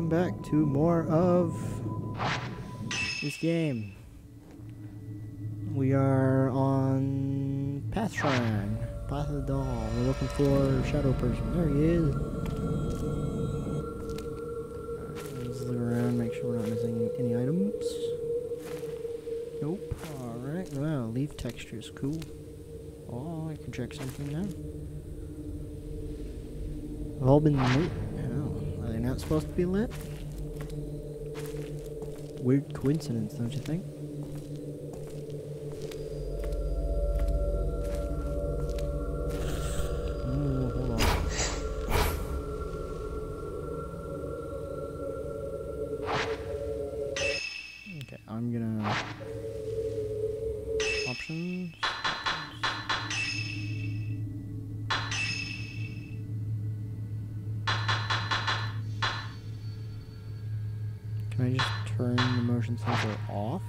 back to more of this game. We are on Path Shrine, Path of the Doll. We're looking for Shadow Person. There he is. Alright, let's look around, make sure we're not missing any items. Nope. Alright, wow, leaf textures, cool. Oh, I can check something now. They've all been lit. Oh, are they not supposed to be lit? Weird coincidence, don't you think? Oh, hold on. Okay, I'm gonna... Options. Can I just turn the motion sensor off?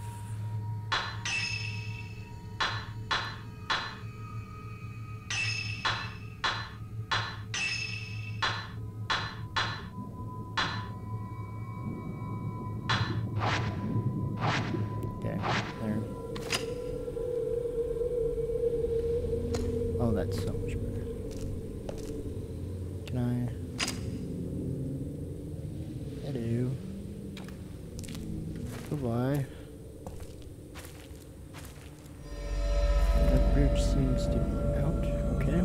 Okay, there. Oh, that's so much better. Can I? Hello. Goodbye. That bridge seems to be out. Okay.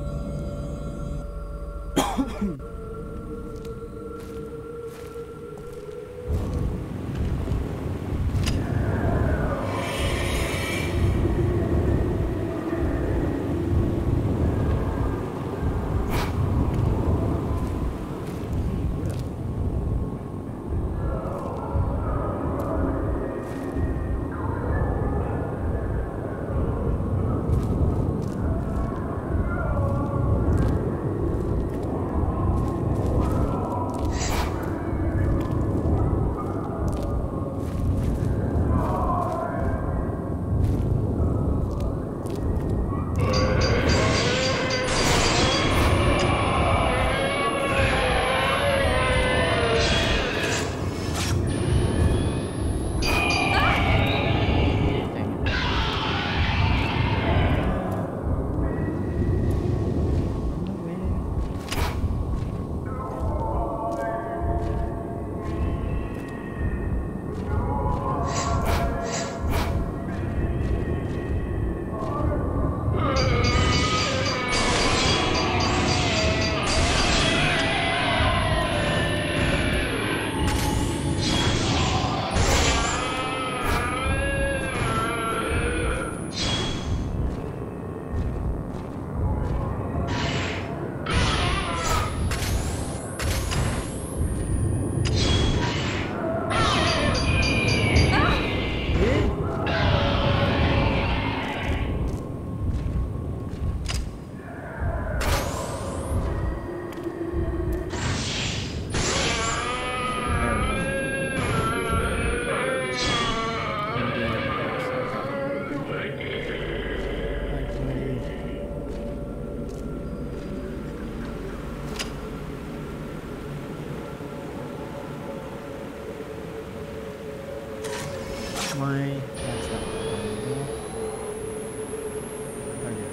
Why? That's not possible. Okay,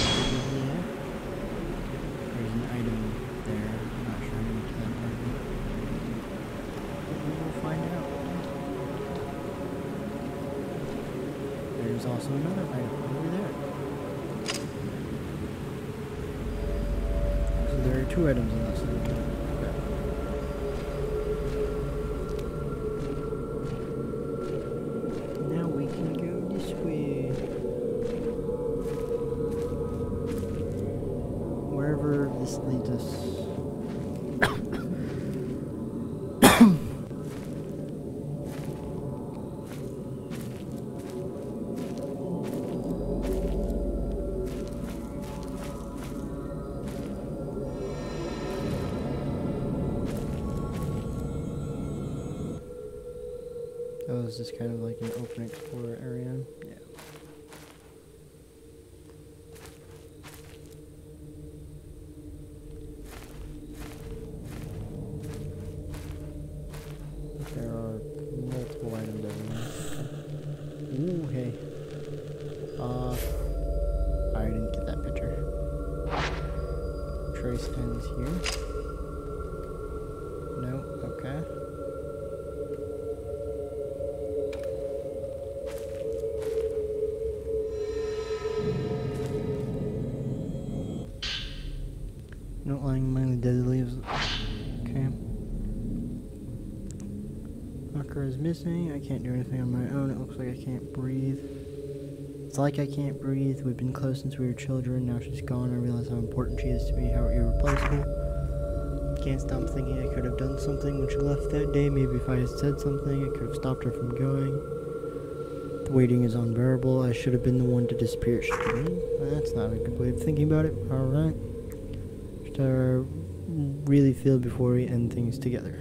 there's an item there. I'm not sure how to get to that part. We will find out. There's also another item over there. So there are two items in this little thing. This leads us. Oh, is this kind of like an open explorer area? Yeah. okay. I didn't get that picture. Trace ends here. No, okay. Not lying among the dead leaves. Okay. Marker is missing. I can't do anything on my own. It looks like I can't breathe. It's like I can't breathe. We've been close since we were children. Now she's gone. I realize how important she is to me, how irreplaceable. Can't stop thinking I could have done something when she left that day. Maybe if I had said something, I could have stopped her from going. The waiting is unbearable. I should have been the one to disappear. That's not a good way of thinking about it. Alright. Should really feel before we end things together.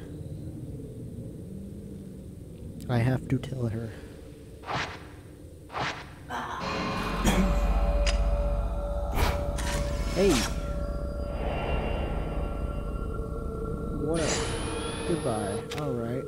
I have to tell her. Hey! What up? Goodbye. Alright.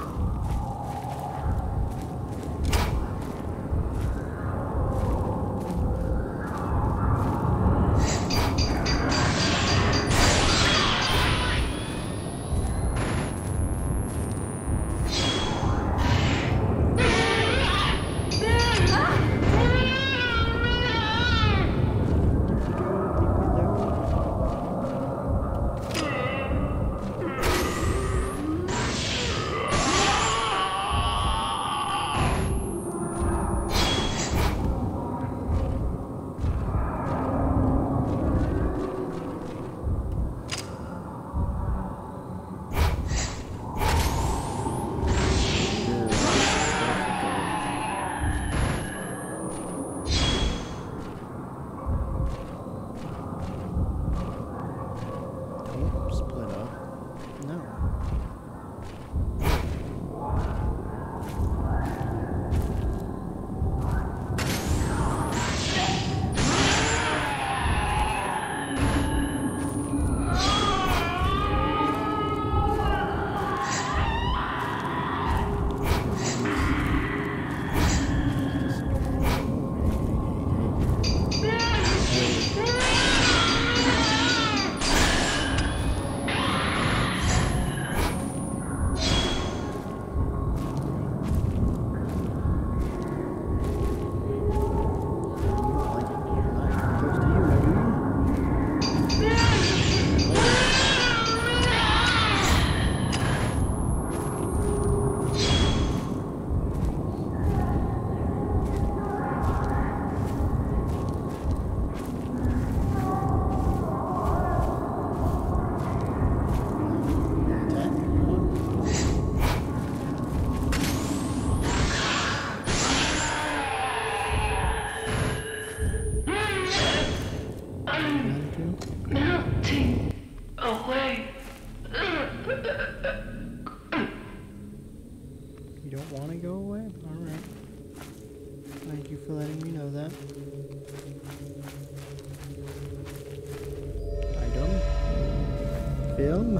Film?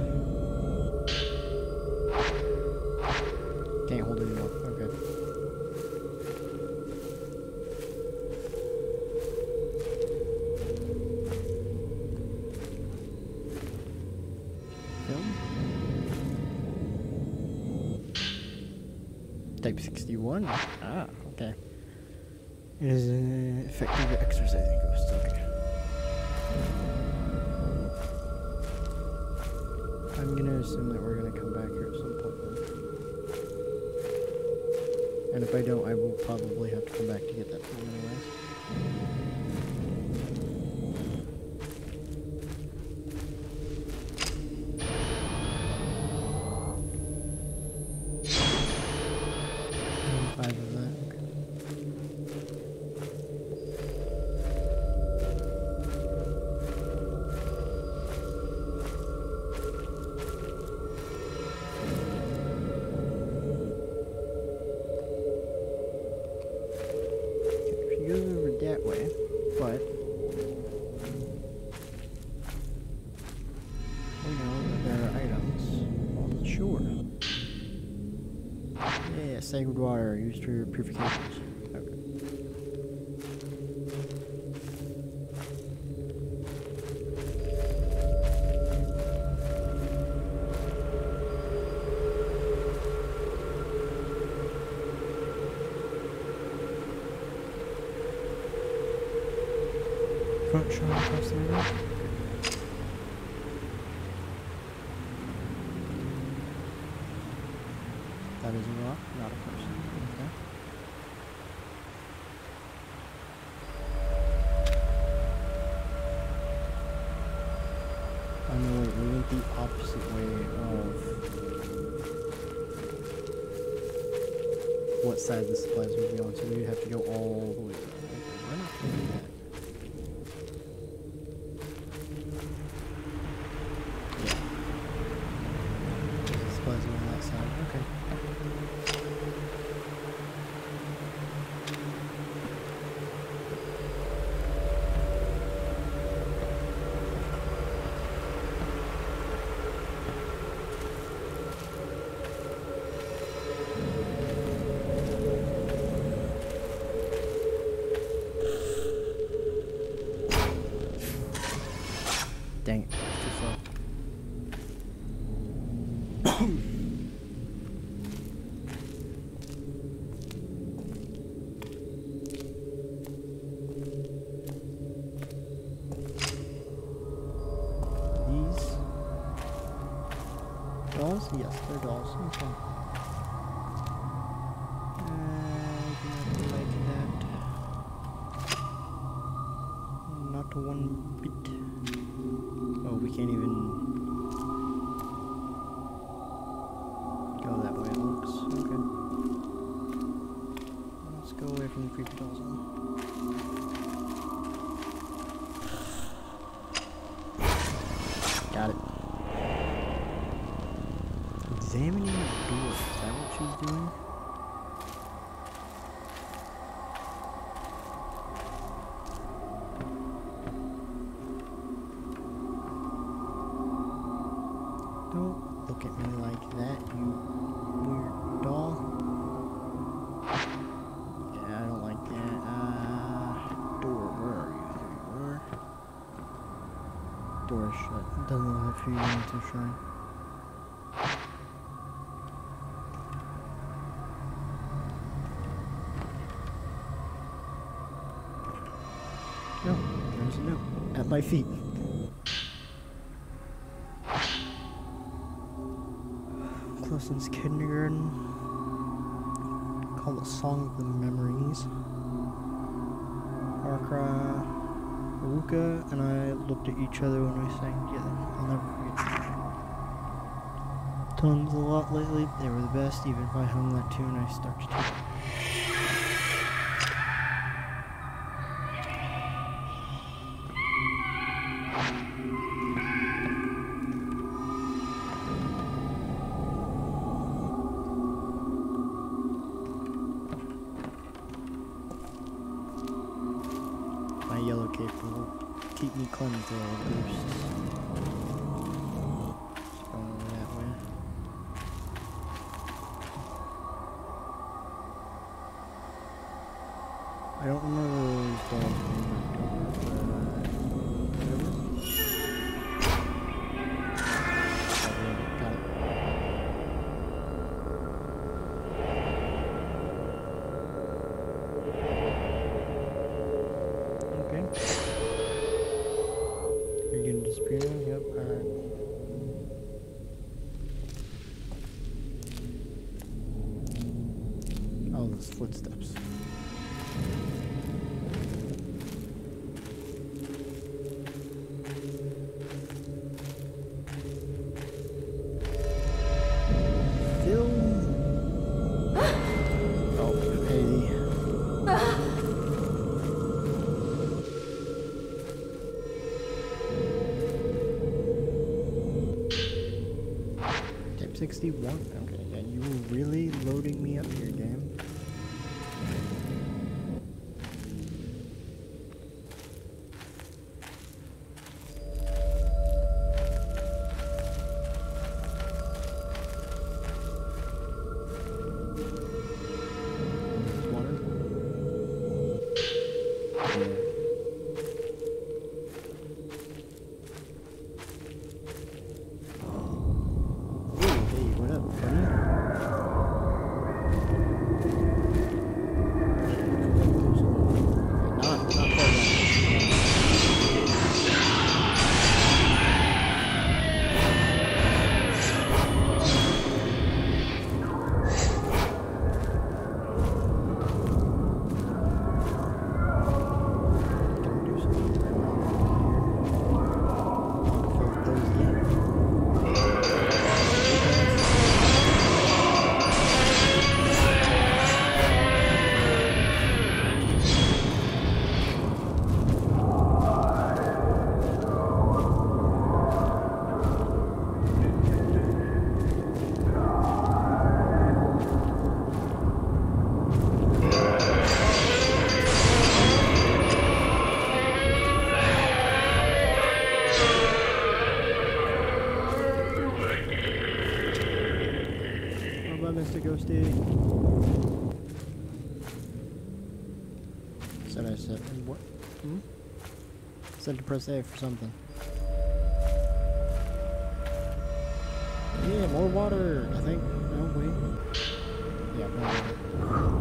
Can't hold it anymore. Okay. Film? Type 61? Ah, okay. It is an effective exercising ghost. Okay. I'm gonna assume that we're gonna come back here at some point then. And if I don't, I will probably have to come back to get that film anyways. Five of that, okay. That way, but we know that there are items on the shore. Yeah, sacred water used for purifications. Okay. front showing across the river. That is a rock, not a person. Okay. Oh no, wait, we went the opposite way of what side the supplies would be on, so we'd have to go all the way around. Okay, we're not going to do that. Yeah. Supplies are on that side, okay. Dang it, too slow. These dolls? Yes, they're dolls. Okay. I do not like that. Not one bit. Oh, we can't even go that way, it looks. Okay. Let's go away from the creepy dolls then. Got it. Examining the door. Is that what she's doing? Don't look at me like that, you weird doll. Yeah, I don't like that. Door, where are you? There you are. Door is shut. Doesn't look like you need to shine. No, there's a note at my feet. Close since kindergarten. Called A Song of the Memories. Arkra, Aruka, and I looked at each other when we sang together. I'll never forget that. Tons a lot lately. They were the best. Even if I hum that tune, I start to tune. My yellow cape will keep me cleansed of all ghosts. Just going over that way. I don't remember those dolls being knocked over, but whatever. Got it. Okay. Are you gonna disappear now? Yep, alright. Oh, those footsteps. Still. Oh, hey. Type 61. Okay, yeah, you were really loading me up here, game. Water. Yeah. Hey, what up, buddy? Toasty. Said I said what? Said to press A for something. Yeah, more water. I think. No, wait. Yeah, more water.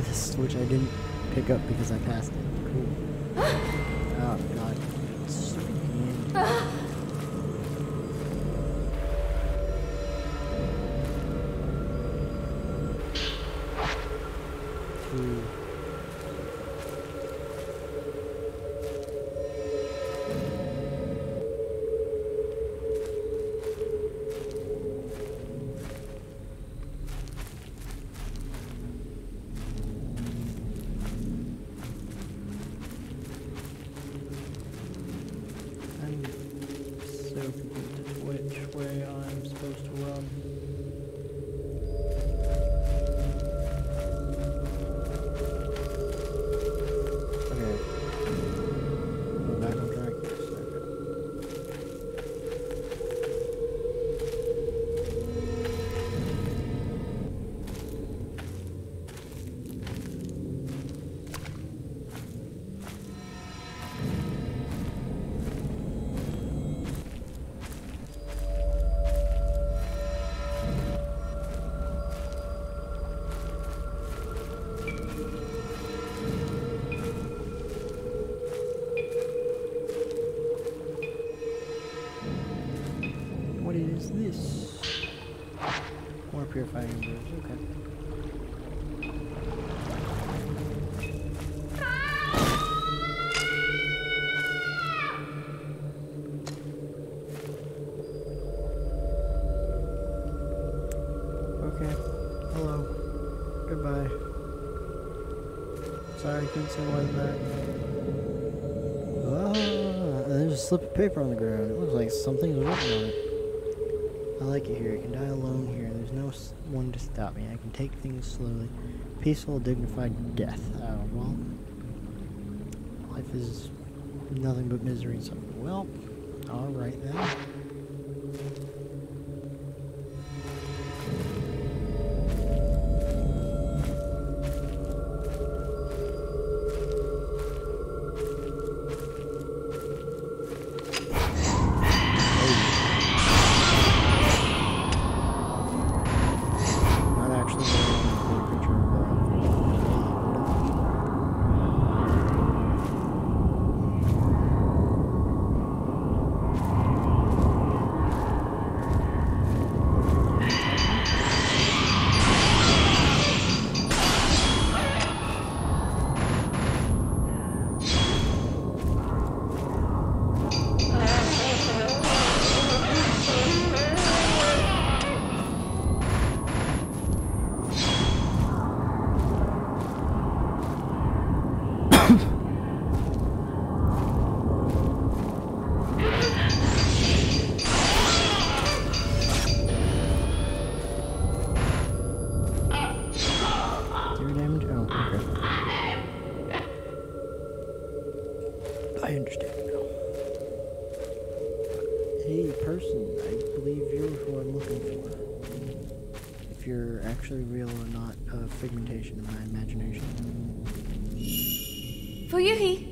this, which I didn't pick up because I passed it. Cool. Oh god. It's Ooh. Which way I'm supposed to run. Okay. Go back on track. Yes, what is this? More purifying embers, okay. Okay. Hello. Goodbye. Sorry, I couldn't say more than that. Ah, there's a slip of paper on the ground. It looks like something's written on it. I like it here. I can die alone here. There's no one to stop me. I can take things slowly. Peaceful, dignified death. Oh, well. Life is nothing but misery. So, well, alright then. I understand now. Hey, person, I believe you're who I'm looking for. If you're actually real or not a figmentation of my imagination. Fuyuhi!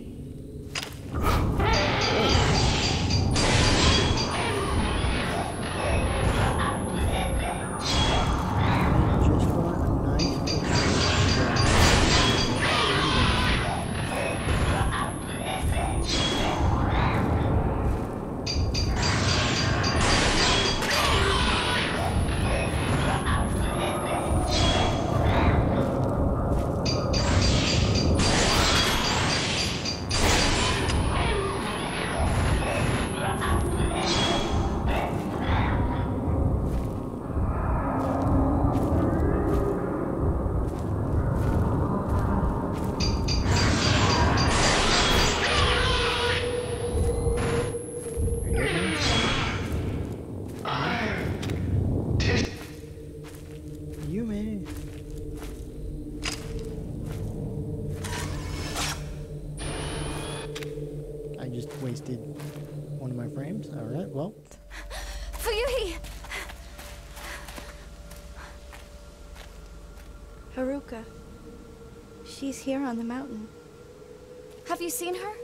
Wasted one of my frames. Alright, well. Fuyuhi! Haruka. She's here on the mountain. Have you seen her?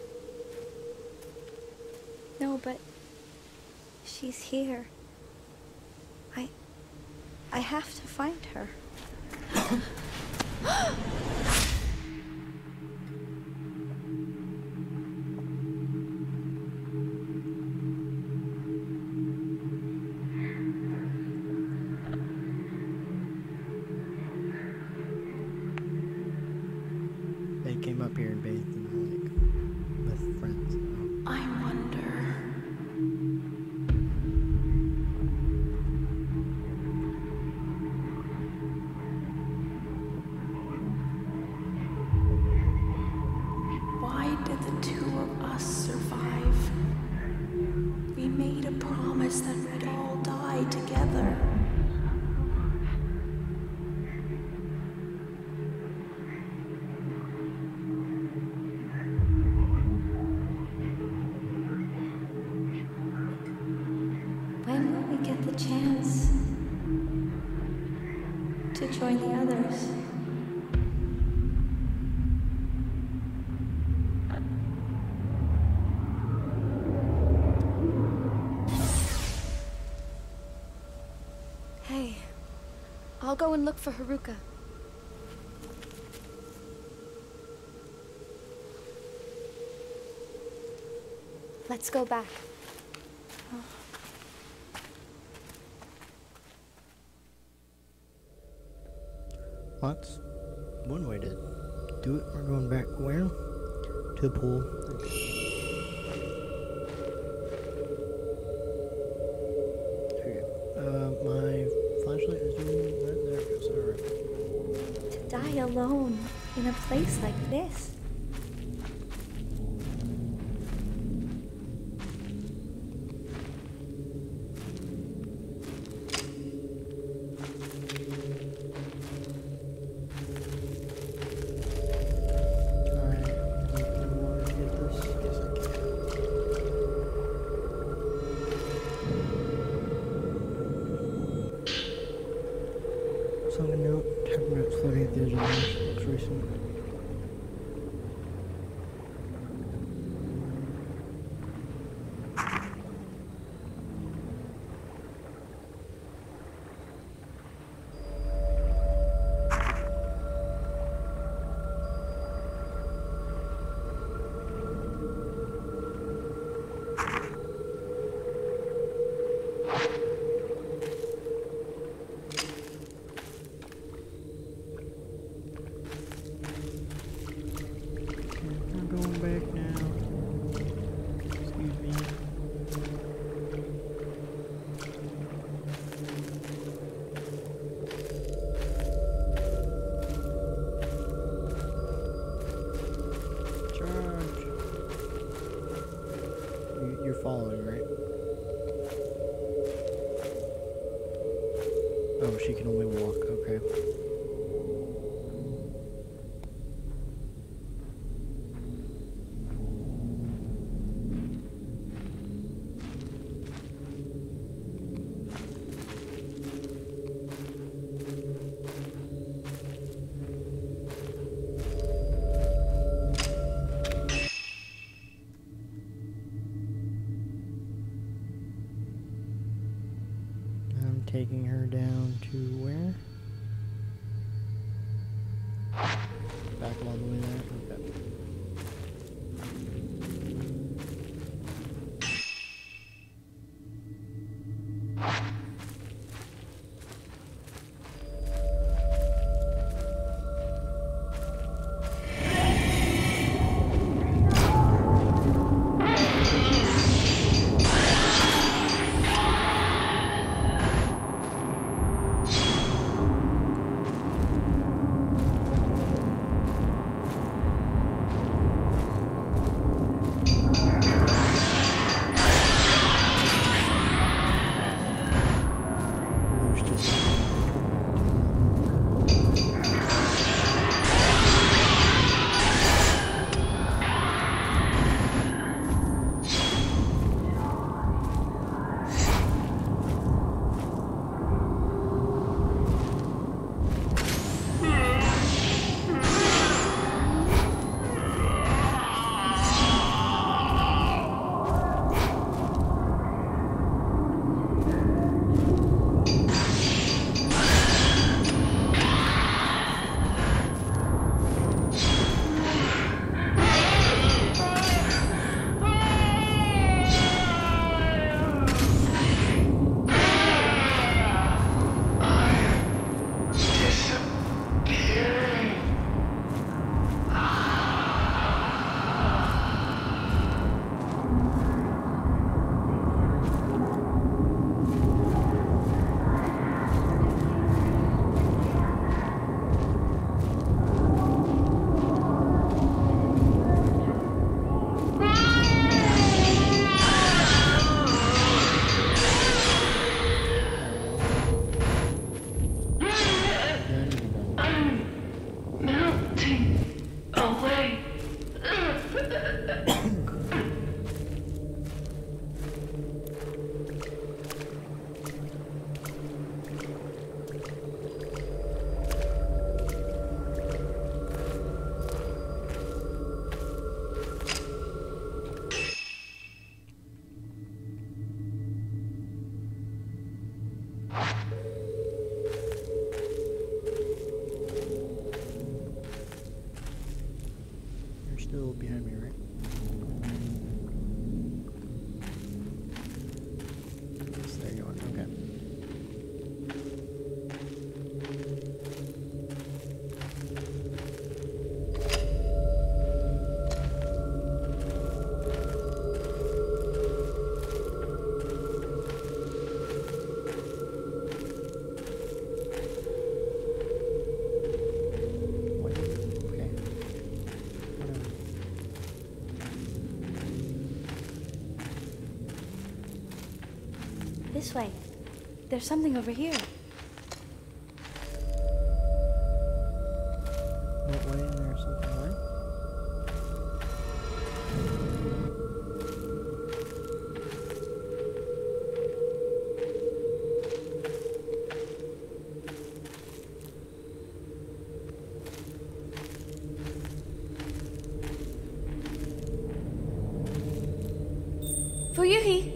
No, but she's here. I have to find her. They came up here and bathed in the lake with friends. I wonder. Why did the two of us survive? We made a promise that we'd all die together. When will we get the chance to join the others? Hey, I'll go and look for Haruka. Let's go back. That's one way to do it. We're going back where? To the pool. Okay. My flashlight is doing that. There it goes. Alright. To die alone in a place like this. Song a note, type notes floating at the edge of the house. Looks recent. We're going back now. Excuse me. Charge. You're following, right? Oh, she can only walk. Okay. I'm taking her down to where? Back along the way there? Okay. You're still behind me, right? Yes, there you are. Okay. What? Okay. Whatever. This way. There's something over here. What way? And there's something right? Fuyuhi!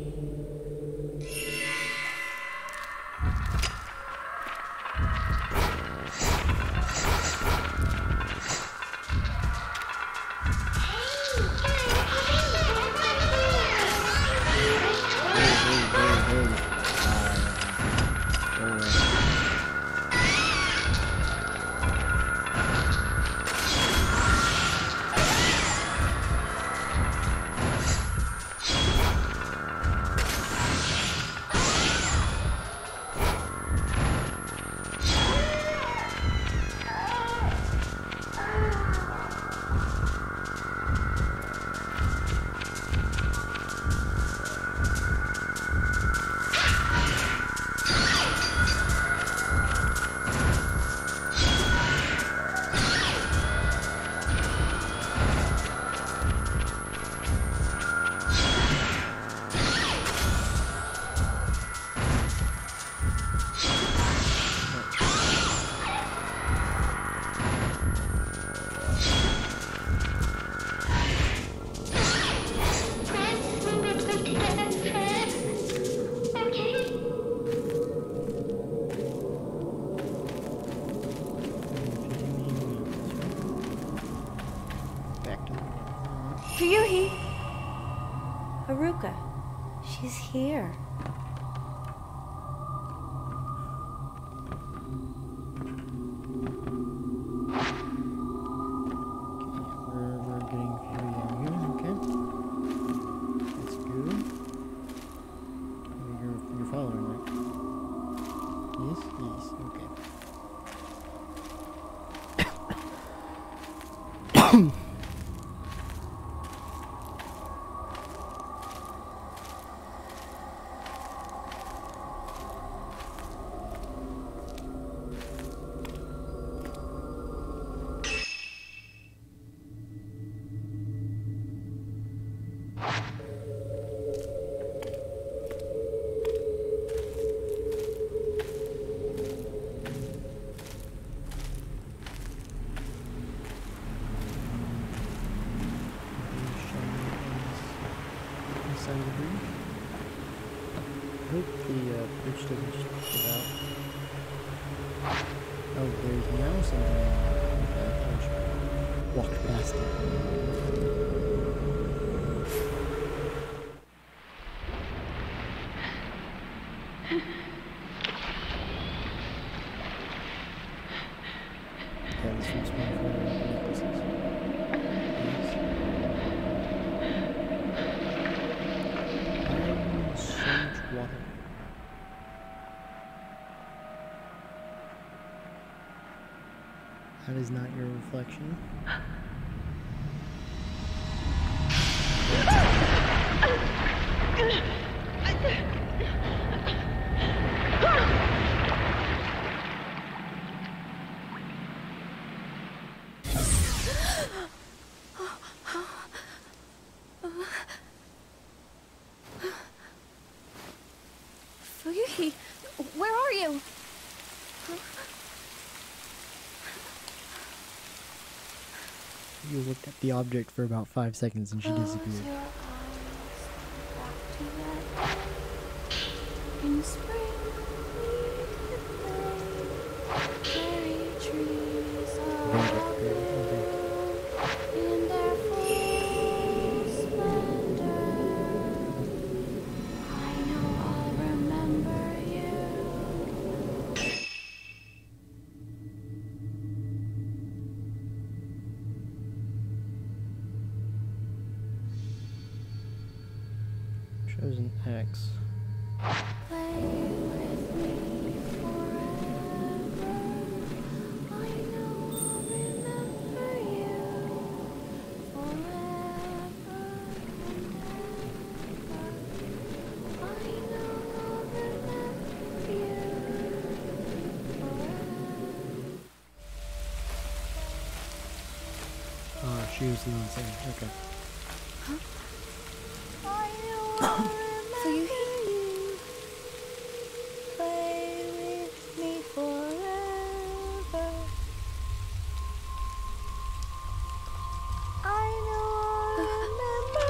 Back to the Fuyuhi! Haruka. She's here. we're getting Fury here, okay. That's good. You're following, right? Yes, yes, okay. Inside the bridge. I hope the bridge doesn't just give out. Oh, there's now something. Okay, I should walk past it. Yeah, this one's one for necklaces. Nice. So much water. That is not your reflection. at the object for about 5 seconds and she Close disappeared. your eyes back to that day in spring we could play. Cherry trees Ranger, are okay. blue in their full splendor. I know I'll remember you. Shows an X. Play with me forever. I know I'll remember you forever and ever. I know I'll remember you forever. Oh, she was the insane. Okay. I know I'll So you remember you. Play with me forever. I know I'll remember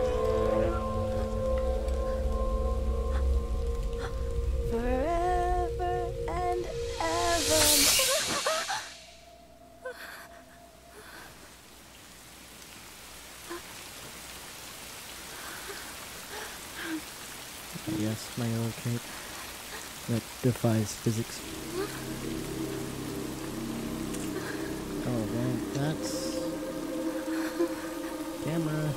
you forever and ever. Yes, my yellow cape. That defies physics. Oh, well, that's... Camera.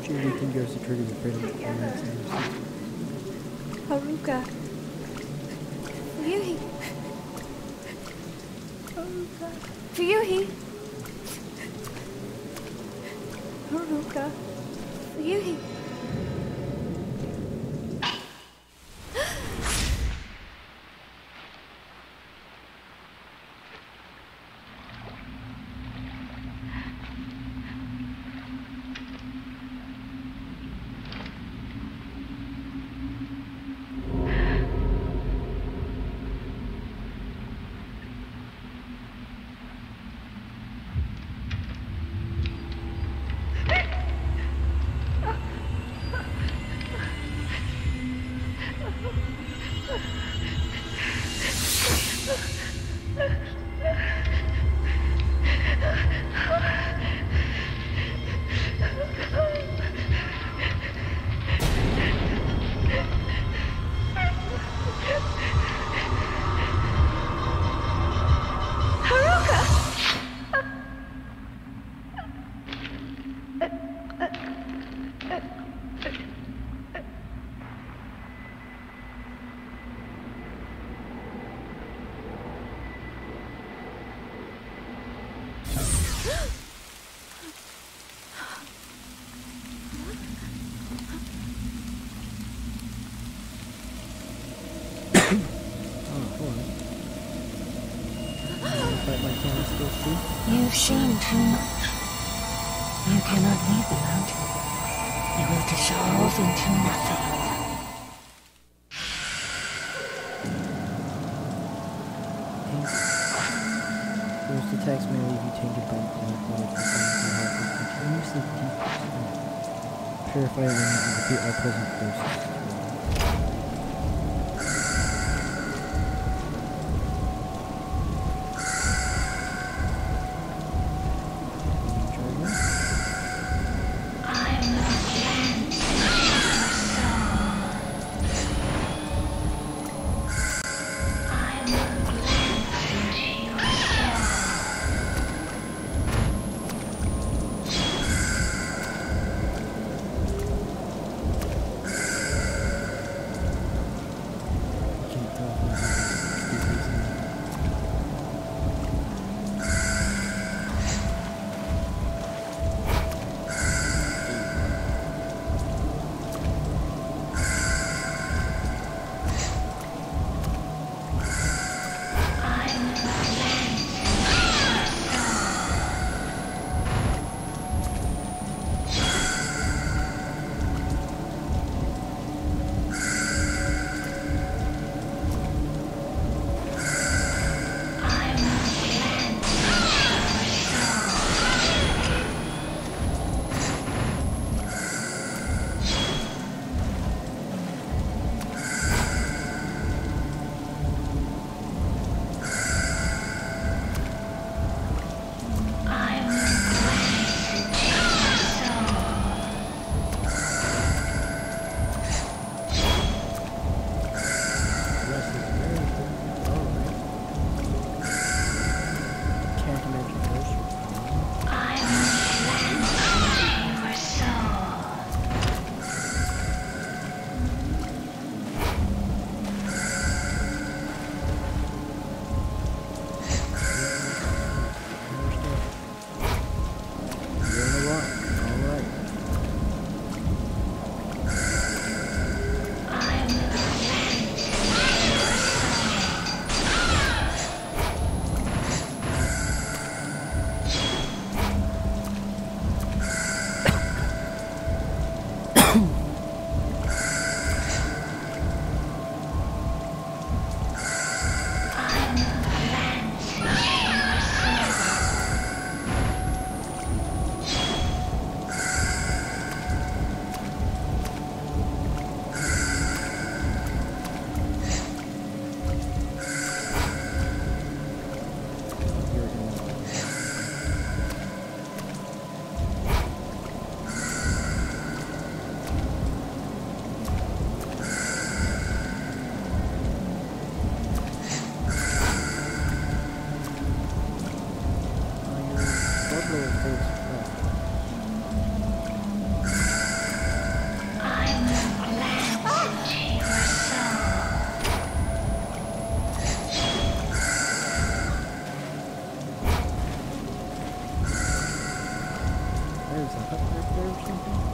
Choose weekend goes to trigger the freedom of Haruka. Ryuhi. Haruka. Ryuhi. Haruka. Ryuhi. You've seen too much. You cannot leave the mountain. You will dissolve into nothing. First attacks may leave you tainted by continuously purify and defeat all present forces. Is that up there or something?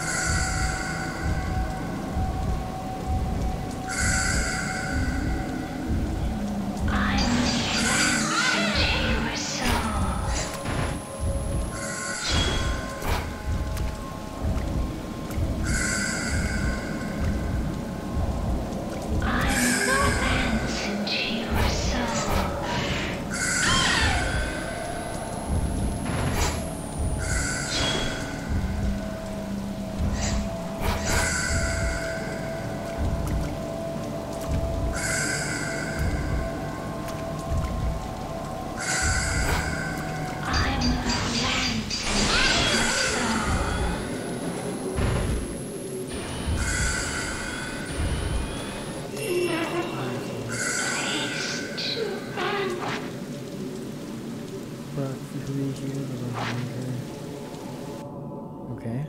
Okay.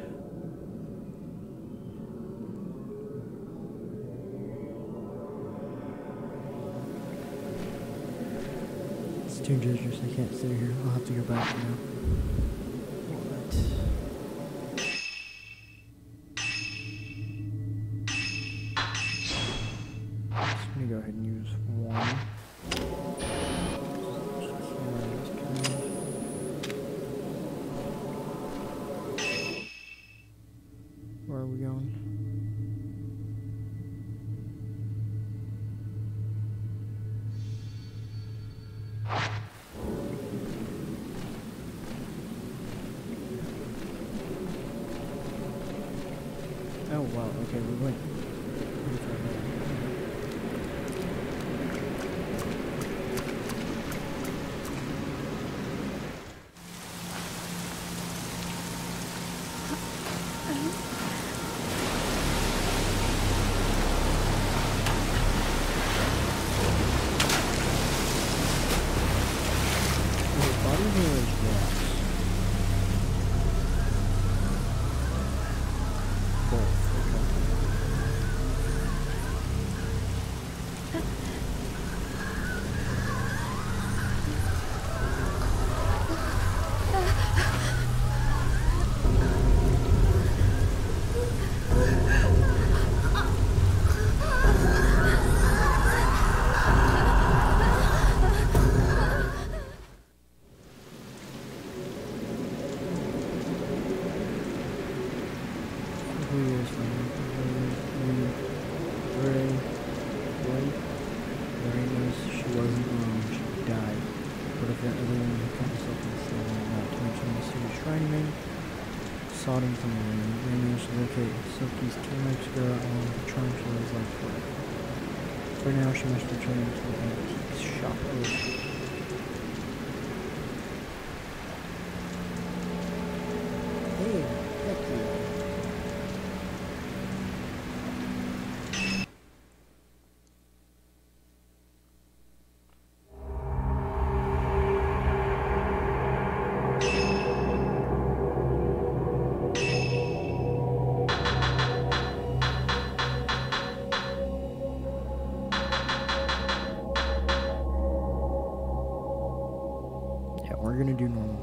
It's too dangerous, I can't stay here. I'll have to go back now. What? Just gonna go ahead and use one. Where are we going? Oh wow, okay, we went pretty far back. Sodding from the rain. We managed to locate Silky's 2 nights ago on the Tarantulas life flight. For now, she must return to the antiques shop. Hey, heck yeah. We're gonna do normal.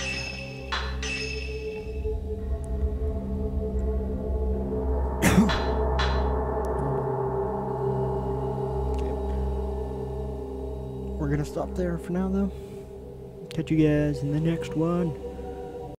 We're gonna stop there for now, though. Catch you guys in the next one.